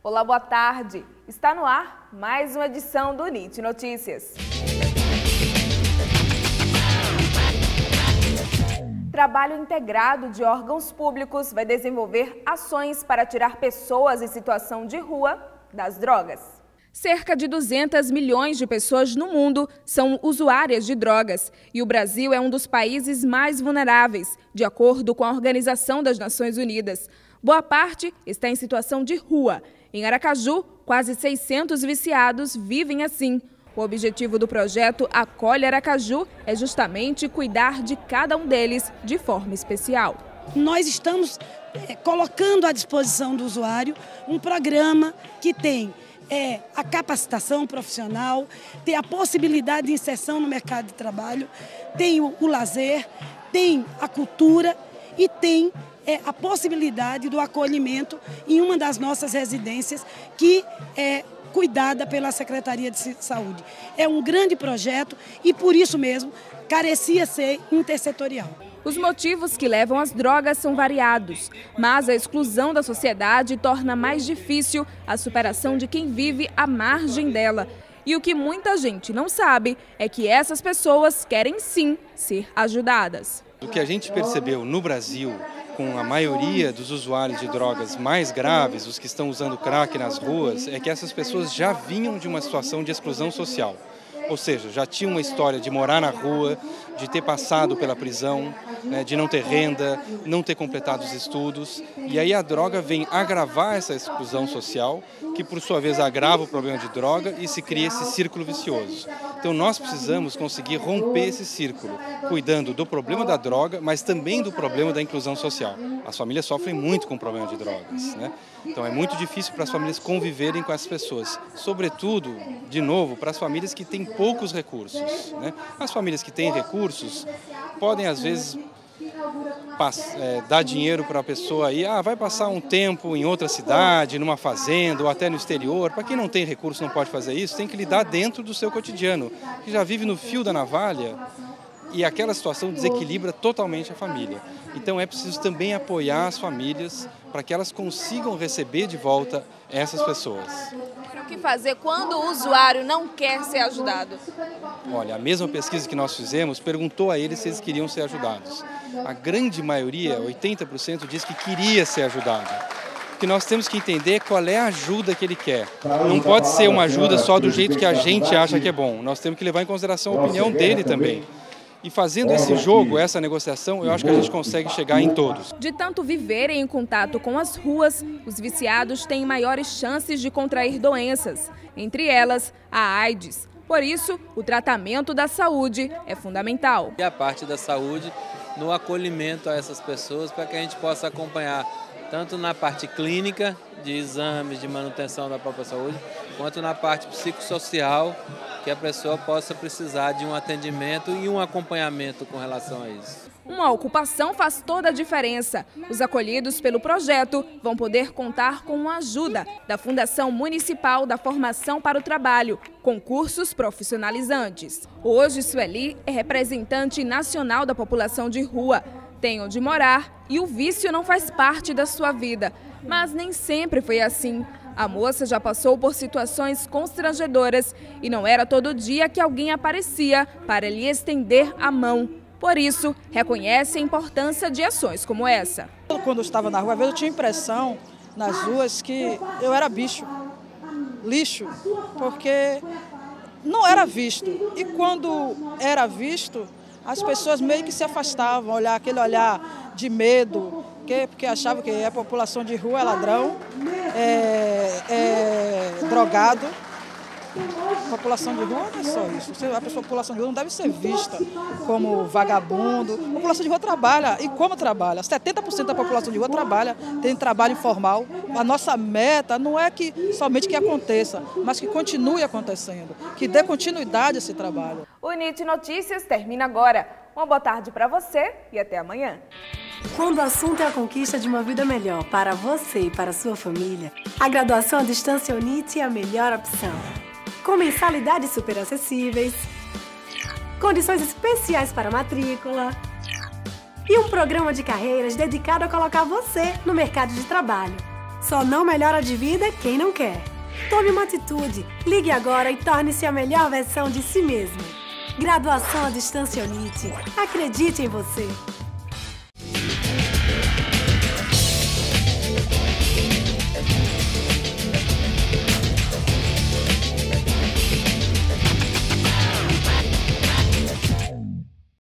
Olá, boa tarde. Está no ar mais uma edição do NIT Notícias. Trabalho integrado de órgãos públicos vai desenvolver ações para tirar pessoas em situação de rua das drogas. Cerca de 200 milhões de pessoas no mundo são usuárias de drogas e o Brasil é um dos países mais vulneráveis, de acordo com a Organização das Nações Unidas. Boa parte está em situação de rua. Em Aracaju, quase 600 viciados vivem assim. O objetivo do projeto Acolhe Aracaju é justamente cuidar de cada um deles de forma especial. Nós estamos colocando à disposição do usuário um programa que tem a capacitação profissional, tem a possibilidade de inserção no mercado de trabalho, tem o lazer, tem a cultura e tem a possibilidade do acolhimento em uma das nossas residências que é cuidada pela Secretaria de Saúde. É um grande projeto e, por isso mesmo, carecia ser intersetorial. Os motivos que levam às drogas são variados, mas a exclusão da sociedade torna mais difícil a superação de quem vive à margem dela. E o que muita gente não sabe é que essas pessoas querem sim ser ajudadas. O que a gente percebeu no Brasil, com a maioria dos usuários de drogas mais graves, os que estão usando crack nas ruas, é que essas pessoas já vinham de uma situação de exclusão social. Ou seja, já tinham uma história de morar na rua, de ter passado pela prisão, de não ter renda, não ter completado os estudos. E aí a droga vem agravar essa exclusão social, que por sua vez agrava o problema de droga e se cria esse círculo vicioso. Então nós precisamos conseguir romper esse círculo, cuidando do problema da droga, mas também do problema da inclusão social. As famílias sofrem muito com o problema de drogas, Então é muito difícil para as famílias conviverem com essas pessoas. Sobretudo, de novo, para as famílias que têm poucos recursos. As famílias que têm recursos podem, às vezes, dar dinheiro para a pessoa aí, vai passar um tempo em outra cidade, numa fazenda ou até no exterior. Para quem não tem recurso, não pode fazer isso, tem que lidar dentro do seu cotidiano, que já vive no fio da navalha e aquela situação desequilibra totalmente a família. Então é preciso também apoiar as famílias para que elas consigam receber de volta essas pessoas. O que fazer quando o usuário não quer ser ajudado? Olha, a mesma pesquisa que nós fizemos perguntou a eles se eles queriam ser ajudados. A grande maioria, 80%, diz que queria ser ajudado. O que nós temos que entender é qual é a ajuda que ele quer. Não pode ser uma ajuda só do jeito que a gente acha que é bom. Nós temos que levar em consideração a opinião dele também. E fazendo esse jogo, essa negociação, eu acho que a gente consegue chegar em todos. De tanto viverem em contato com as ruas, os viciados têm maiores chances de contrair doenças, entre elas a AIDS. Por isso, o tratamento da saúde é fundamental. E a parte da saúde no acolhimento a essas pessoas para que a gente possa acompanhar tanto na parte clínica, de exames, de manutenção da própria saúde, quanto na parte psicossocial, que a pessoa possa precisar de um atendimento e um acompanhamento com relação a isso. Uma ocupação faz toda a diferença. Os acolhidos pelo projeto vão poder contar com a ajuda da Fundação Municipal da Formação para o Trabalho, com cursos profissionalizantes. Hoje, Sueli é representante nacional da população de rua. Tem onde morar e o vício não faz parte da sua vida. Mas nem sempre foi assim. A moça já passou por situações constrangedoras e não era todo dia que alguém aparecia para lhe estender a mão. Por isso, reconhece a importância de ações como essa. Quando eu estava na rua, às vezes eu tinha impressão nas ruas que eu era bicho, lixo, porque não era visto. E quando era visto, as pessoas meio que se afastavam, aquele olhar de medo, porque achavam que a população de rua é ladrão, é drogado. A população de rua não é só isso. A população de rua não deve ser vista como vagabundo. A população de rua trabalha. E como trabalha? 70% da população de rua trabalha, tem trabalho informal. A nossa meta não é que somente que aconteça, mas que continue acontecendo, que dê continuidade a esse trabalho. O NIT Notícias termina agora. Uma boa tarde para você e até amanhã. Quando o assunto é a conquista de uma vida melhor para você e para a sua família, a graduação à distância UNIT é a melhor opção. Com mensalidades super acessíveis, condições especiais para matrícula e um programa de carreiras dedicado a colocar você no mercado de trabalho. Só não melhora de vida quem não quer. Tome uma atitude, ligue agora e torne-se a melhor versão de si mesmo. Graduação à distância Unite. Acredite em você.